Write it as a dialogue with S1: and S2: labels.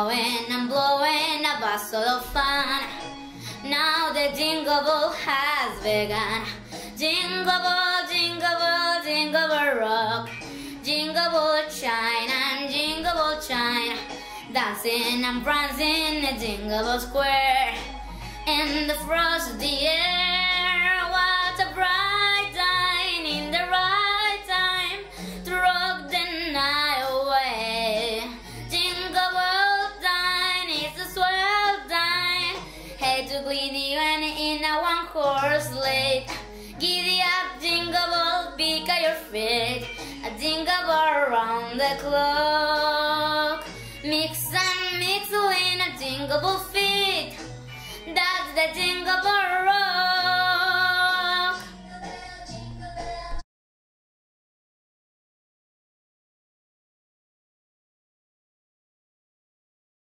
S1: snowing and blowing a bustle of fun. Now the jingle ball has begun. Jingle ball, jingle ball, jingle ball rock. Jingle ball shine and jingle ball shine. Dancing and prancing in a jingle ball square. In the frost of the air, what a bright time, in the right time to rock the night away. Jingle ball time is a swell time. Hey to giddy when in a one-horse sleigh. Giddy up, jingle ball, pick up your feet. A jingle ball around the clock. Mix and mix in a jingle ball feet. That's the jingle ball